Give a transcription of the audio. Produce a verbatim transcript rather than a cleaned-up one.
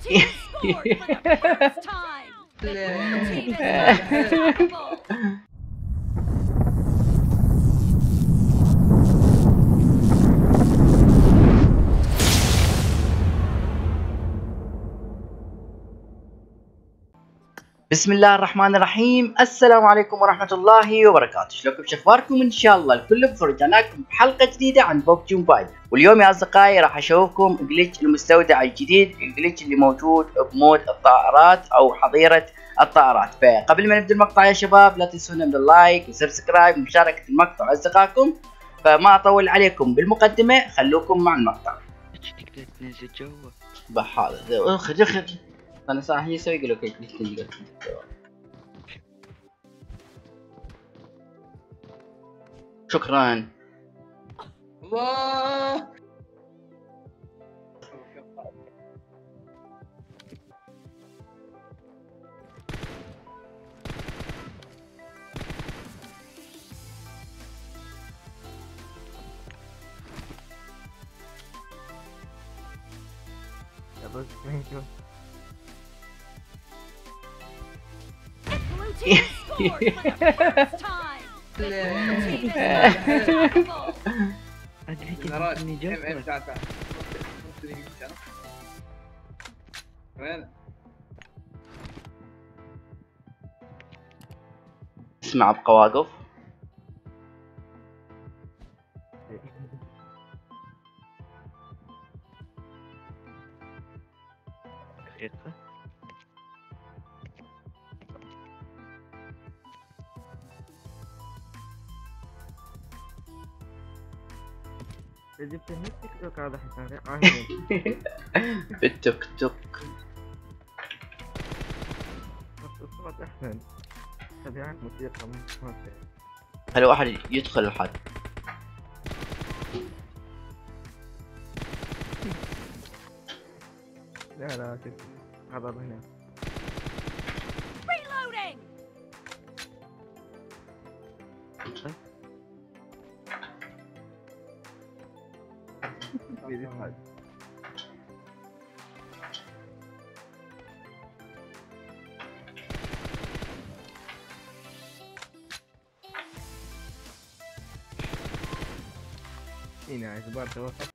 team scored for the first time. The blue team is unstoppable. بسم الله الرحمن الرحيم. السلام عليكم ورحمة الله وبركاته. شلونكم؟ شخباركم؟ ان شاء الله الكل بخير. رجعناكم بحلقة جديدة عن بوبجي موبايل، واليوم يا اصدقائي راح اشوفكم جليتش المستودع الجديد، الجليتش اللي موجود بمود الطائرات او حظيرة الطائرات. فقبل ما نبدا المقطع يا شباب لا تنسونا من اللايك وسبسكرايب ومشاركة المقطع اصدقائكم. فما اطول عليكم بالمقدمة، خلوكم مع المقطع. تقدر تنزل جوا بحاضر. اخرج اخرج. انا صراحة يسوي يقول لك شكرا. الله بس منكم Blue team scored for the first time. The blue team is unstoppable. ادري نراج اني ام ام جوا تعال تعال وين؟ اسمع بقواقف. دقيقة جبت هني تيك توك هذا حسن عاهين بالتوك توك. بس الصوت احسن تبعك موسيقى من صوت هل واحد يدخل الحد؟ لا لا شوف هذا هنا Reloading. في حد هنا اعتبار توقف